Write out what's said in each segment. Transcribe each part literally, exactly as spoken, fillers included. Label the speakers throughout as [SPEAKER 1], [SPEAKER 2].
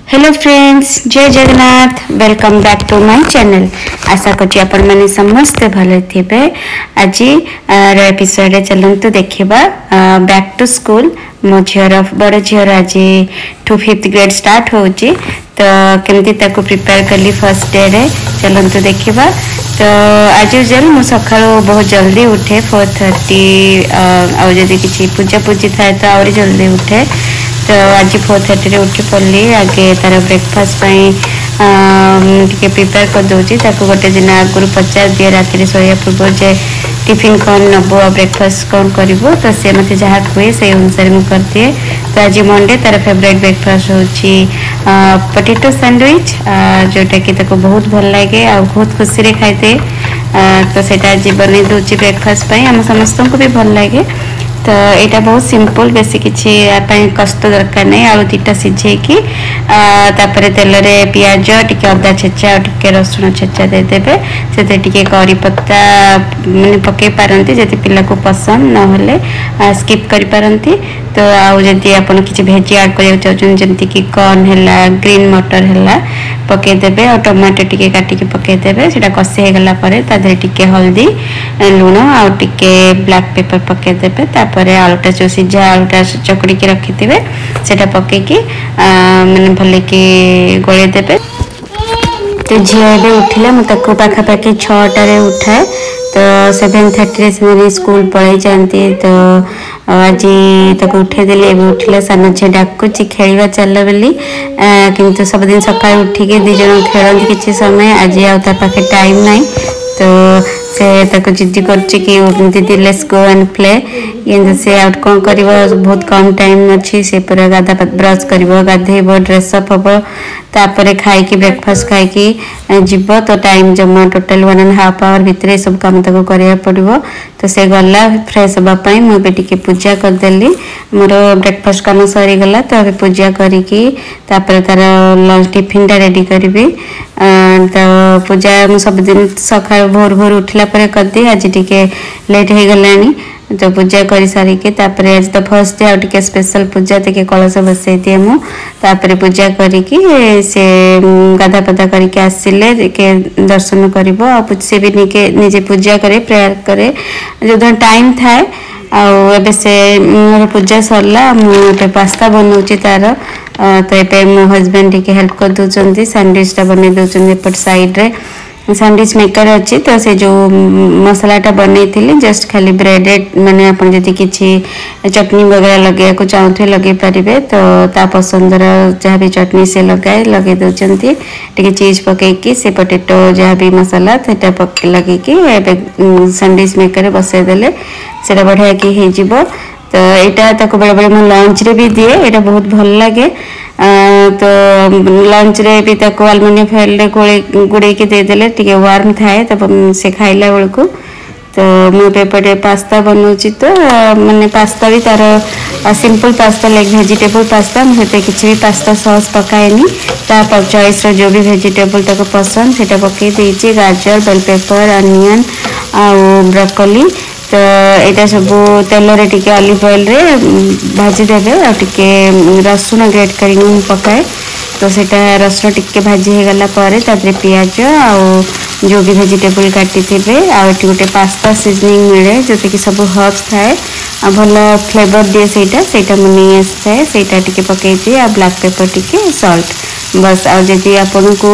[SPEAKER 1] Hello friends, जय Jagannath. Welcome back to my channel. आशा करछि आपण माने समस्त भले थिबे। आज रो एपिसोड रे चलंतु देखिबा बैक टू स्कूल। मो झियर बड़ झियर आज टू फिफ्थ ग्रेड स्टार्ट होची, तो केमती ताको प्रिपेयर करली फर्स्ट डे रे चलंतु देखिबा। तो आज यूजुअल मु सकाळो बहुत जल्दी उठे फोर थर्टी आ जदि किछि पूजा पूजी थाए तो और जल्दी उठे। तो आज फोर थर्टी उठी पड़ी आगे तार ब्रेकफास्ट टे प्रिपेयर कर दूसरी। गोटे दिन आगुरी पचार दिए राति शोया पूर्व जे टिफिन कौन नब ब्रेकफास्ट कौन कर, तो सी मत जहाँ हुए से अनुसार मुझे कर दिए। तो आज मंडे तार फेवरेट ब्रेकफास्ट होची पोटैटो सैंडविच, जोटा कि बहुत भल लगे आ बहुत खुशी रे खाइते। तो सेटा आज बन दूसरी ब्रेकफास्ट आम समस्त को भी भल लगे। तो यहाँ बहुत सिंपल, बेसी किसी कष्ट दरकार नहीं। आलू दीटा सिझेकी तेल रे पियाज टिके अदा छेचा टिके रसुण छेचा देदेवे। से टिके करी पत्ता मैंने पकई पारती जदि पिला को पसंद ना स्किप करि पारंती। तो आउ जदि आपन किसी भेजी ऐड करया चाहछन जंती कि कॉर्न हैला, ग्रीन मटर हैला पकई देबे और टमाटो टिके काटिके पकई देबे। सेटा कसे हे गला परे ता दे टिके हल्दी लूण आ टिके ब्लैक पेपर पकई देबे। तापरे आलूटा जो सिझा आलूटा चकड़ी के रखी थे सेटा पकईकी मैंने भले कि गोले देबे। तो झील उठिले मुझे पाखापाखि छटारे उठाए। तो सेवेन थर्टी से स्कूल पलि जाती। तो आज तक उठेदेली एवं उठिले सान झी डाकुची खेलवा चल बोली, किंतु सबदिन सका उठिके दिज खेलती किसी समय। आज आ पाखे टाइम ना, तो से ताको जिद्दी करछि कि दीदी लेट्स गो एंड प्ले। ये से आउट कौन कर, बहुत कम टाइम अच्छी। से पूरा गाधा ब्रश कर गाधेब ड्रेसअप हम तापर खाई ब्रेकफास्ट खाई जीव। तो टाइम जमा total one and half hour भितर सब कम ताको करिया पड़िबो। तो से गला फ्रेश होगापाई मुझे टिके पूजा करदेली। मोर ब्रेकफास्ट काम सरीगला। तो अभी पूजा करिकी तापर तार लंच टिफिन टा रेडी करी। तो पूजा मु सब दिन सका भोर भोर उठला पर करदी। आज टिके लेट हो गलानी। तो पूजा कर सारिके तापरे आज तो फर्स्ट डे आउटे स्पेशल पूजा टे कलश बसई दिए मु। तापरे पूजा करिकी से गाधा पदा करके आसिले के दर्शन करिवो। आ से भी निके निजे पूजा करे प्रेयर करे जो टाइम थाए। आबे से मोर पूजा सरला मुझे पास्ता बनाऊँगी तार। तो ये मो हजबैंड टी हेल्प कर दूसरी सैंडविचटा बन दौरान एपट साइड्रे सैंडविच मेकर अच्छी। तो से जो मसलाटा बनई जस्ट खाली ब्रेडेड माने आपन जदि किछि चटनी वगैरह लगे को चाहते लगे पारे। तो ता पसंदर जहाँ भी चटनी से लगाए लगे दौरान टे चीज पकईकी से पोटैटो जहाँ भी मसला सेटा पक लगे सैंडविच मेकर बसईदे से बढ़िया कि हो। तो यहाँ तक बेले बेले मुझे लंच रे भी दिए, यहाँ बहुत भल लगे। तो लंच रे भी तक आलुमिनियम फॉइल रे गोले गुड़े के देदेले टिके वार्म थाए। तब से खाइला बेल को तो मुझे पास्ता बनाऊँगी। तो मैंने पास्ता भी तार simple pasta like vegetable pasta, मुझे किसी भी पास्ता सॉस पकाएनी। ता चॉइस जो भी वेजिटेबल तक पसंद से पकई देती, गाजर, बेल पेपर, अनियन आ ब्रोकोली। तो यहाँ सब तेल रे टिके ऑलिव ऑयल रे भाजी देवे आ टिके रसुण ग्रेट कर पकाए। तो सेटा रसुण टिके भाजी हो गला परे तादरे पियाज आ जो भी वेजिटेबल काटी थे आ गोटे पास्ता सीजनिंग मिले जो कि सब हर्ब्स थाए आ भल फ्लेवर दिए। सेटा सेटा मु नहीं आसए सेटा टिके पकई दिए आ ब्लैक पेपर टिके सॉल्ट बस। आ जदि आपन को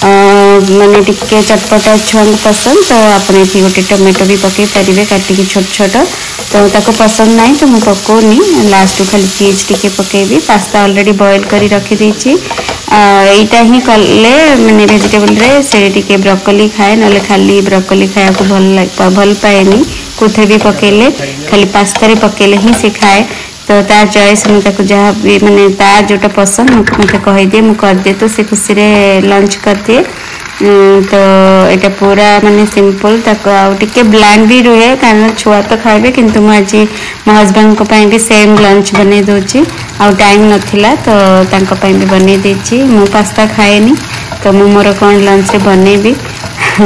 [SPEAKER 1] माने टिके चटपटा छुआ पसंद तो आप गोटे टमाटो भी पकई पारे काटिकी छोट छोट। तो ताको पसंद नहीं तो मुझे पकौनी, लास्ट खाली चीज टिके पकेबी। पास्ता ऑलरेडी बॉयल करी रखी देछि। यहाँ ही कले मैंने वेजिटेबल रे से टिके ब्रोकोली खाए, ना खाली ब्रोकोली खाया को भल भल पाएनी। कोथे भी पकेले खाली पास्ता रे पकेले ही से खाए। तो तार चॉइस मुझे जहाँ भी मैंने तार जोटा पसंद मुझे कही दिए मुझे कर दिए। तो से खुशी रे लंच कर दिए। तो यहाँ पूरा माने सिंपल तक आगे ब्लैंड भी रुहे कारण छुआ तो खाए, किंतु मुझे मो हजबैंड को भी सेम लंच बन दूची। आउ टाइम नथिला तो तांको भी बन देछि। मु पास्ता खाएनी तो मु मोर कौन लंच रे बनैबी।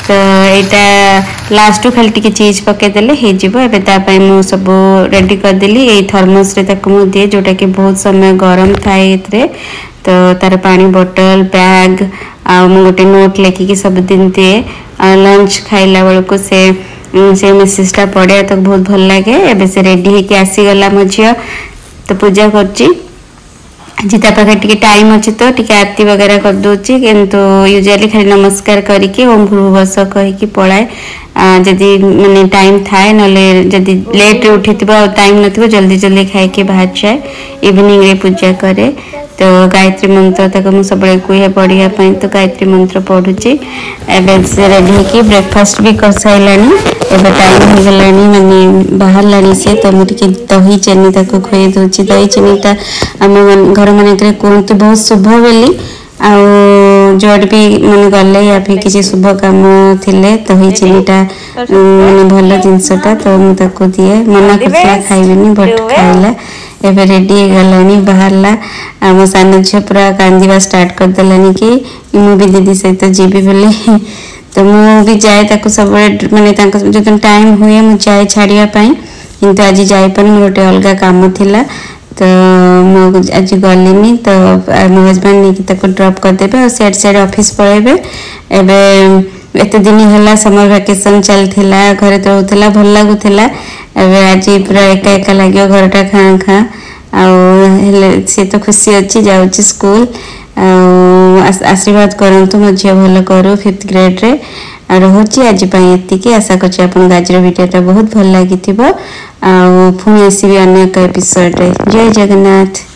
[SPEAKER 1] तो यहाँ लास्ट खाली टी चीज पकईदे हो मु सब रेडी करदेली ये थर्मस मुझे दिए जोटा कि बहुत समय गरम थाए तो तार पानी बोतल बैग आ गोटे नोट लेखिकी सब दिन दिए लंच खाइला बेल को से से मेसेजटा पढ़िया तो बहुत भल लगे एबे से रेडी होके आसीगला मो झील तो पूजा करची आज पाखे टे टाइम अच्छी तो टी आरती वगैरह कर दूची किंतु यूजुअली खाली नमस्कार करके ओम भूर्भुवः बस कहीकि पलाए जदि माने टाइम थाए नले जदि लेट उठी टाइम नथिबो जल्दी जल्दी खाई बाहर जाए इवनिंग रे पूजा करे तो गायत्री मंत्र तक मुझे सब कहे पढ़िया तो गायत्री मंत्र पढ़ुची एवं से रेडी होकर ब्रेकफास्ट भी कर सारा एवं टाइम हो गला माने बाहर लानी सी तो मुझे दही चीनी तक खुए दूसरी दही चीनीटा आम घर मान कहते बहुत शुभ बोली आड़ भी मन गले या फिर किसी शुभ कम थिले दही चीनीटा माने भल जिनसटा तो मुझे दिए मना करता खाइबेनी बट खाइला एवं रेडी गलानी बाहरला मो सान झील पूरा कांदा स्टार्ट करदेलानी कि मु भी दीदी सहित जीवी बोले तो मुझे जाए सब माने जो टाइम हुए मुझे जाए छाड़ापी किंतु आज जापर गोटे अलग कम थिला तो मुझे आज गलिनी तो मो हजबैंड नहीं ड्रॉप करदे और सेड सेड ऑफिस पलैबे एवं एत दिन है समर वैकेशन चलता घरे तो रोला भल लगुला आज पूरा एका एका लगे घरटा खाँ खाँ आ सी तो खुशी अच्छी जाऊँगी स्कूल आशीर्वाद करंतु मो झील भल करू फिफ्थ ग्रेड रे रोचे आज ये आशा करछि आपन आज वीडियोटा बहुत भल लगी पुणी आसबि अन्य एक एपिसोड रे। जय जगन्नाथ।